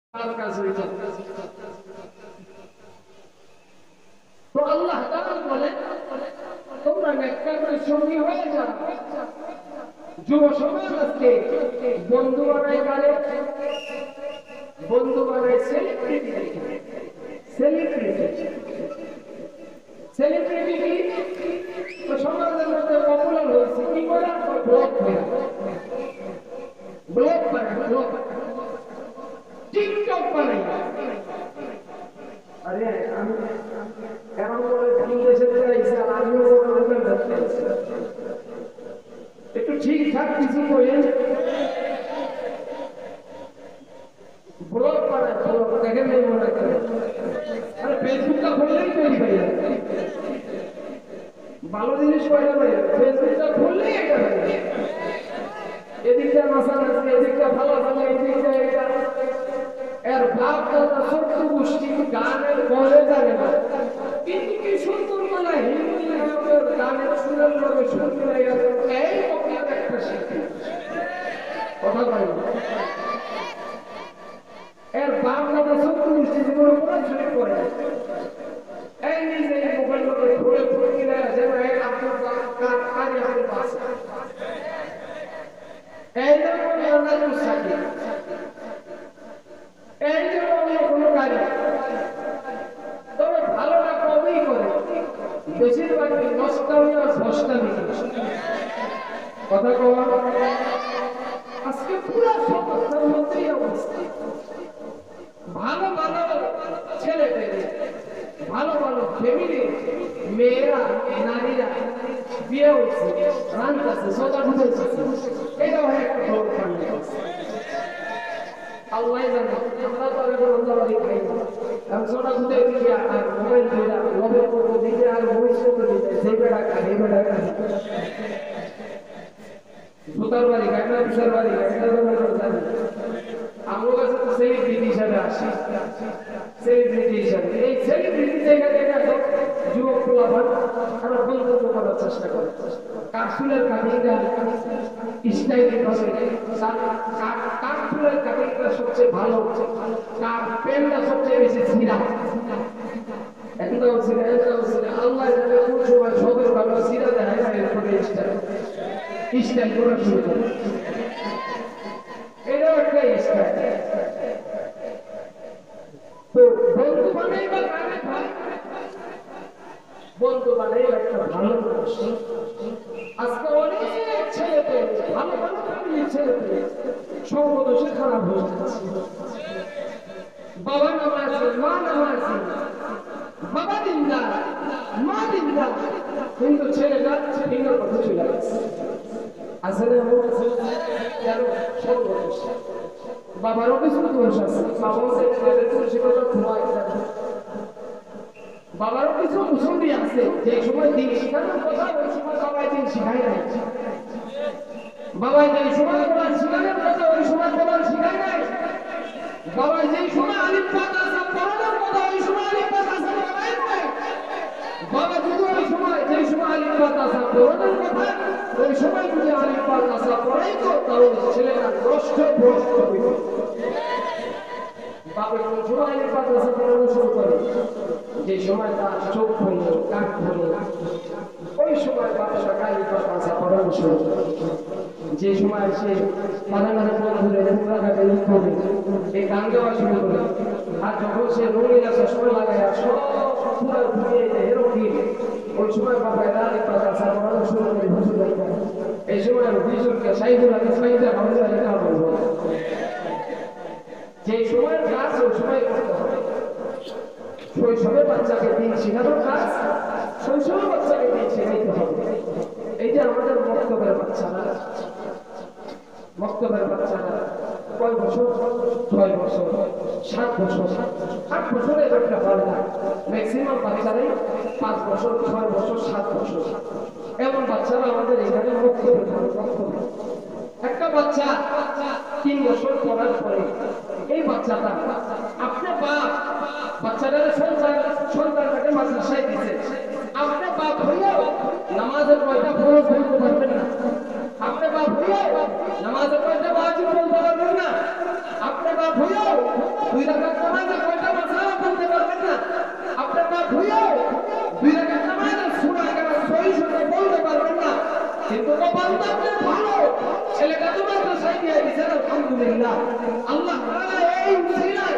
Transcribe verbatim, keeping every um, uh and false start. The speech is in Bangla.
তো আল্লাহ তাআলা বলেন তোমরা নেককারের সঙ্গী হয়ে যাও। যুব সমাজ আজকে বন্ধু বানায় কারে? বন্ধু বানায় সেলিব্রিটি। সেলিব্রিটি সেলিব্রিটি কি তো সমাজের মধ্যে পপুলার হয়েছে কি করে? ব্লগ করে ব্লগ করে ব্লগ টিকটক বানাই। আরে আমি কেমন করে বিদেশে যাইছি আর আমিও ওরকম ধরতে একটু ঠিকঠাক কিছু করেন। ব্লগ বানায় ব্লগ দেখেন নেই মনে করে। আরে ফেসবুকটা খুললেই তৈরি হয়ে যায়। ভালো জিনিস কয়টা ভাই ফেসবুকটা খুললেই এটা এদিকটা মাসাল আছে এদিকটা ভালো ভালো এদিকটা এটা এর ভাব দাদা সত্য গোষ্ঠী গানের বলে জানে না কিন্তু কি সুন্দর বলা হিন্দি নায়কের গানের সুরের লগে সুর মিলাই গেছে এই কপিয়ার একটা শিল্পী কথা বলে এর ভাব দাদা সত্য গোষ্ঠী জীবনে পড়াশোনা করে এই নিজে মোবাইল লগে ঘুরে ঘুরে কিনা যেন এই আব্দুল কারি আব্দুল বাস এই যেমন আল্লাহ সাকি এই যেমন কোনো কাজ তবে ভালোটা কমই করে বেশিরভাগ নষ্টামি আর ভ্রষ্টামি কথা কওয়া আজকে পুরো সমাজের মধ্যেই অবস্থা। ভালো ভালো ছেলে পেলে ভালো ভালো ফ্যামিলি মেয়েরা নারীরা বিয়ে হচ্ছে রান্তাছে সোজা ঢুকেছে এটাও একটা বড় কাণ্ড। আল্লাহ জানে আমরা তো আগে রমজাবাড়ি খাই আমি সোজা ঢুকে দিয়ে আর মোবাইল দিয়ে লবে করবো দিকে আর ভবিষ্যৎ দিতে সেই বেড়া খাই এই বেড়া খাই সুতার বাড়ি গাইনা বিশাল বাড়ি গাইনা জানি আমার কাছে তো সেলিব্রিটি হিসাবে আসি সেলিব্রিটি হিসাবে এই সেলিব্রিটি জায়গা জায়গা যুবক পোলাপান আমরা বন্ধুত্ব করার চেষ্টা করে কাশফুলের কাটিংটা স্টাইল করে কাশফুলের কাটিংটা সবচেয়ে ভালো কার পেনটা সবচেয়ে বেশি ছিঁড়া একটা হচ্ছে একটা হচ্ছে আল্লাহ জানে কোন সময় সবের ভালো ছিঁড়া দেয় না এরপরে স্টাইল স্টাইল করা শুরু করে এটাও একটা স্টাইল। তো বন্ধু বানাই বা কারে ভাই বন্ধু বানাই একটা ভালো মানুষ। আজকে অনেক ছেলে পেয়ে ভালো ভালো ফ্যামিলির ছেলে পেয়ে সর্বদোষে খারাপ হয়ে যাচ্ছে। বাবা নামাজ মা নামাজ বাবা দিনদার মা দিনদার কিন্তু ছেলেটা ভিন্ন পথে চলে যাচ্ছে। আসলে কেন সর্বদোষ বাবারও কিছু দোষ আছে বাবারও কিছু মুসল্লি আছে যে সময় দিন শিখানোর কথা ওই সময় বাবাই দিন শিখাই নাই বাবাই যে সময় কোরআন শিখানোর কথা ওই সময় কোরআন শিখাই নাই বাবাই যে সময় আলিফ বাত আসা পড়ানোর কথা ওই সময় আলিফ বাত আসা পড়াই নাই বাবা যদি ওই সময় যে সময় আলিফ বাত আসা পড়ানোর কথা ওই সময় যদি আলিফ বাত আসা পড়াই তো তাহলে ছেলেটা নষ্ট ভ্রষ্ট হইত। বাবা কোন সময় আলিফ বাত আসা পড়ানো শুরু করে যে সময় তার চোখ হইল কাক হইল ওই সময় বাচ্চা আলিফ বাত আসা পড়ানো শুরু করে। যে সময় সে বাজারে বন্ধুদের রাস্তাঘাটে করে এই গান গাওয়া শুরু করে আর যখন সে রঙিনা চশমা লাগায় সব পুরো ঘুরিয়ে হেরোগিন ওই সময় বাবা আলিফ বাত আসা পড়ানো শুরু করে হুজুর এই সময় হুজুরকে সাইদুল আলী সাইদা ভাবলে লেখা বলবো যে সময়ের কাজ ওই সময় করতে হবে। শৈশবে বাচ্চাকে দিন শেখানোর কাজ শৈশবে বাচ্চাকে দিন শেখাইতে হবে। এই যে আমাদের মক্তবের বাচ্চারা মক্তবের বাচ্চারা কয় বছর ছয় বছর সাত বছর আট বছরে একটা হয় না ম্যাক্সিমাম বাচ্চারাই পাঁচ বছর ছয় বছর সাত বছর এমন বাচ্চারা আমাদের এখানে মক্তবে মক্তবে একটা বাচ্চা তিন বছর পড়ার পরে এই বাচ্চাটা আপনার বাপ বাচ্চাদের সন্তান সন্তানটাকে মাদ্রাসায় দিচ্ছে আপনার বাপ হইয়াও নামাজের কয়টা ফরজ বলতে পারবেন না আপনার বাপ হইয়াও নামাজের কয়টা ওয়াজিব বলতে পারবেন না আপনার বাপ হইয়াও দুই লিল্লাহ। আল্লাহ তাআলা এই উসিলা